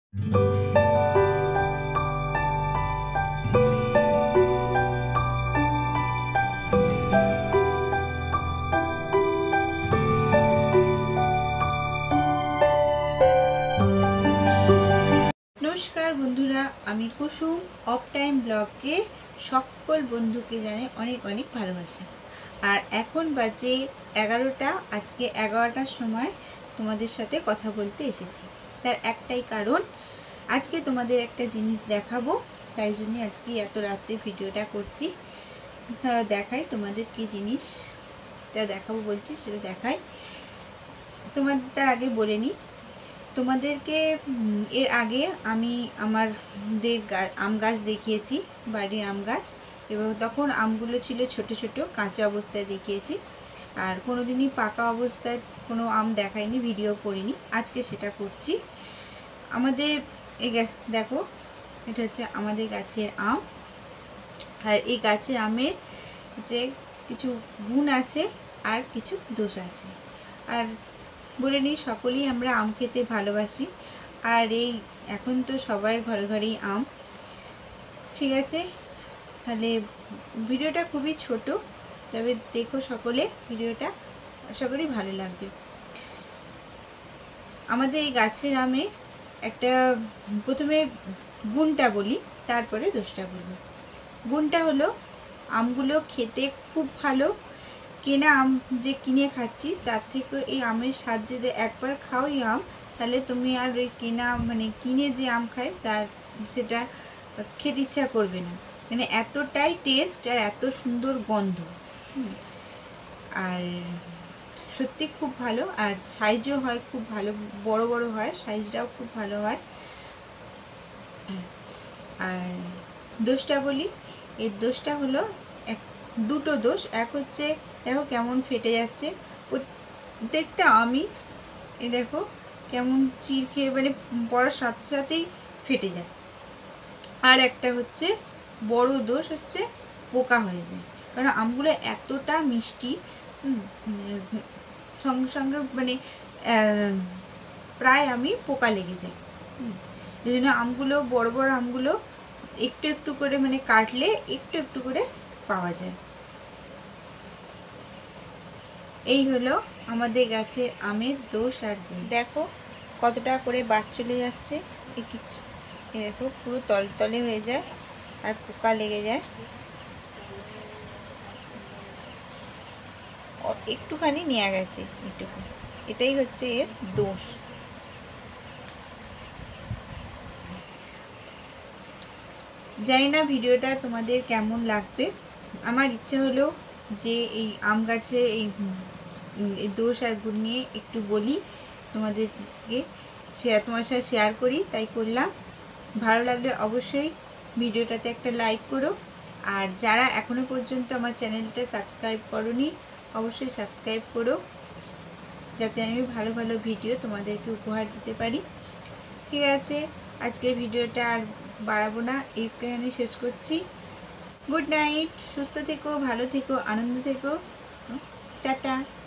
नमस्कार बंधुरा आमी कुसुम अफ टाइम ब्लग के सकल बंधु के जाने अनेक अनेक भालोबासा। और एखन बाजे 11टा। आज के 11टार समय तुम्हादेर साथे कथा बोलते एसेछि। तार एकटाई कारण आज के तुम्हादेर एकटा जिनिस देखाबो, ताई जोन्नो आजके एत राते भिडियोटा करछि। तारा देखाई तुम्हादेर कि जिनिसटा देखाबो बोलछि सेटा देखाई। तुम्हादेर तार आगे बोले नि তোমাদেরকে এর আগে আমি আমাদের আম গাছ দেখিয়েছি, বাড়ির আম গাছ, এবং তখন আমগুলো ছিল ছোট ছোট কাঁচা অবস্থায় দেখিয়েছি। আর কোনোদিনই পাকা অবস্থায় কোনো আম দেখাইনি, ভিডিও করিনি। আজকে সেটা করছি। আমাদের এই দেখো, এটা হচ্ছে আমাদের গাছের আম। আর এই গাছের আমের যে কিছু গুণ আছে আর কিছু দোষ আছে। আর বলে নিই, সকলেই আমরা আম খেতে ভালোবাসি। আর এই এখন তো সবার ঘরে ঘরেই আম। ঠিক আছে, তাহলে ভিডিওটা খুবই ছোট, তবে দেখো সকলে ভিডিওটা, আশা করি ভালো লাগবে। আমাদের এই গাছের আমে একটা প্রথমে গুণটা বলি, তারপরে দোষটা বলবো। গুণটা হলো আমগুলো খেতে খুব ভালো। কেনা আম যে কিনে খাচ্ছি তার থেকে এই আমের স্বাদ যদি একবার খাও এই আম, তাহলে তুমি আর ওই কেনা মানে কিনে যে আম খায় তার সেটা খেতে ইচ্ছা করবে না। মানে এতটাই টেস্ট আর এত সুন্দর গন্ধ। আর সত্যি খুব ভালো। আর সাইজও হয় খুব ভালো, বড় বড় হয়, সাইজটাও খুব ভালো হয়। আর দোষটা বলি, এর দোষটা হলো দুটো দোষ। এক হচ্ছে দেখো কেমন ফেটে যাচ্ছে প্রত্যেকটা আমি, এই দেখো কেমন চির খেয়ে মানে পড়ার সাথে সাথেই ফেটে যায়। আর একটা হচ্ছে বড় দোষ হচ্ছে পোকা হয়ে যায়, কারণ আমগুলো এতটা মিষ্টি, সঙ্গে সঙ্গে মানে প্রায় আমি পোকা লেগে যায়। এই জন্য আমগুলো, বড় বড় আমগুলো একটু একটু করে মানে কাটলে একটু একটু করে পাওয়া যায়। এই হলো আমাদের গাছের আমের দোষ আর গুণ। দেখো কতটা করে বাদ চলে যাচ্ছে, দেখো পুরো তলতলে হয়ে যায় আর পোকা লেগে যায়। একটুখানি নিয়ে গেছে, একটুকু, এটাই হচ্ছে এর দোষ। জানি না ভিডিওটা তোমাদের কেমন লাগবে। আমার ইচ্ছে হলো যে এই আম গাছে এই দোষ আর গুণ নিয়ে একটু বলি, তোমাদেরকে তোমার সাথে শেয়ার করি, তাই করলাম। ভালো লাগলে অবশ্যই ভিডিওটাতে একটা লাইক করো। আর যারা এখনো পর্যন্ত আমার চ্যানেলটা সাবস্ক্রাইব করোনি, অবশ্যই সাবস্ক্রাইব করো, যাতে আমি ভালো ভালো ভিডিও তোমাদেরকে উপহার দিতে পারি। ঠিক আছে, আজকের ভিডিওটা আর বাড়াবো না, এইখানে শেষ করছি। গুড নাইট, সুস্থ থেকো, ভালো থেকো, আনন্দ থেকো, টাটা।